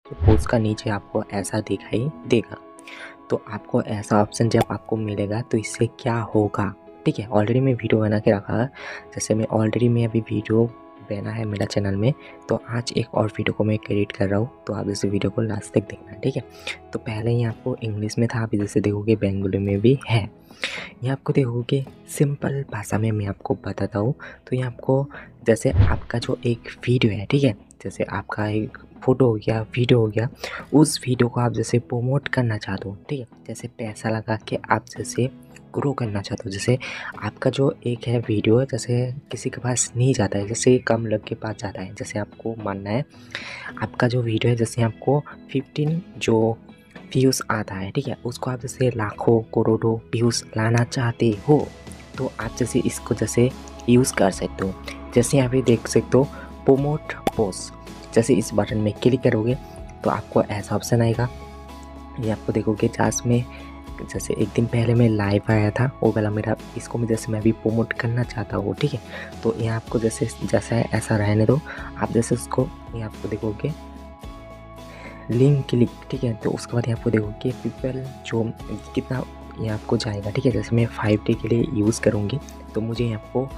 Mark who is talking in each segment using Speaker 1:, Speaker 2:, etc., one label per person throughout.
Speaker 1: Post का नीचे आपको ऐसा दिखाई देगा। तो आपको ऐसा ऑप्शन जब आपको मिलेगा तो इससे क्या होगा, ठीक है। ऑलरेडी मैं वीडियो बना के रखा है, जैसे मैं अभी वीडियो बना है मेरा चैनल में, तो आज एक और वीडियो को मैं क्रिएट कर रहा हूँ, तो आप इस वीडियो को लास्ट तक देखना, ठीक है। तो पहले ही आपको इंग्लिश में था, अभी जैसे देखोगे बेंगोली में भी है। ये आपको देखोगे सिंपल भाषा में मैं आपको बताता हूँ। तो ये आपको जैसे आपका जो एक वीडियो है, ठीक है, जैसे आपका एक फ़ोटो हो गया, वीडियो हो गया, उस वीडियो को आप जैसे प्रमोट करना चाहते हो, ठीक है, जैसे पैसा लगा के आप जैसे ग्रो करना चाहते हो। जैसे आपका जो एक है वीडियो, जैसे किसी के पास नहीं जाता है, जैसे कम लोग के पास जाता है, जैसे आपको मानना है आपका जो वीडियो है, जैसे आपको 15 जो व्यूज़ आता है, ठीक है, उसको आप जैसे लाखों करोड़ों व्यूज़ लाना चाहते हो, तो आप जैसे इसको जैसे यूज़ कर सकते हो। जैसे यहाँ पे देख सकते हो प्रमोट पोस्ट, जैसे इस बटन में क्लिक करोगे तो आपको ऐसा ऑप्शन आएगा। ये आपको देखोगे जस्ट में जैसे एक दिन पहले मैं लाइव आया था, वो वाला मेरा, इसको मैं जैसे मैं भी प्रमोट करना चाहता हूँ, ठीक है। तो ये आपको जैसे जैसा है ऐसा रहने दो, आप जैसे उसको ये आपको देखोगे लिंक क्लिक, ठीक है। तो उसके बाद यहाँ आपको देखोगे पीपल जो कितना ये आपको जाएगा, ठीक है। जैसे मैं 5 डे के लिए यूज़ करूँगी तो मुझे यहाँ आपको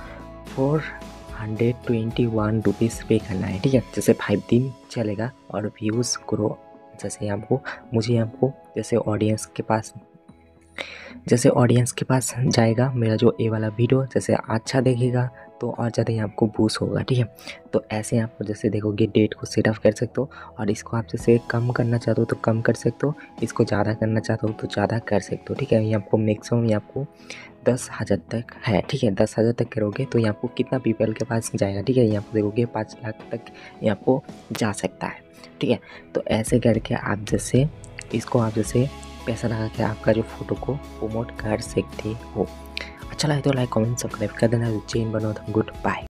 Speaker 1: 421 रुपीज़ पे करना है, ठीक है। जैसे 5 दिन चलेगा और व्यूज़ ग्रो, जैसे आपको मुझे आपको जैसे ऑडियंस के पास जाएगा मेरा जो ये वाला वीडियो, जैसे अच्छा देखेगा तो और ज़्यादा ही आपको बूस्ट होगा, ठीक है। तो ऐसे आपको जैसे देखोगे डेट को सेट अप कर सकते हो, और इसको आप जैसे कम करना चाहते हो तो कम कर सकते हो, इसको ज़्यादा करना चाहते हो तो ज़्यादा कर सकते हो, ठीक है। ये आपको मैक्सिमम ये आपको 10,000 तक है, ठीक है। 10,000 तक करोगे तो ये आपको कितना पीपल के पास जाएगा, ठीक है। ये आपको देखोगे 5 लाख तक ये आपको जा सकता है, ठीक है। तो ऐसे करके आप जैसे इसको आप जैसे पैसा लगा के आपका जो फ़ोटो को प्रमोट कर सकते हो। अच्छा लगे तो लाइक कमेंट सब्सक्राइब कर देना, चैन बनो। Good bye.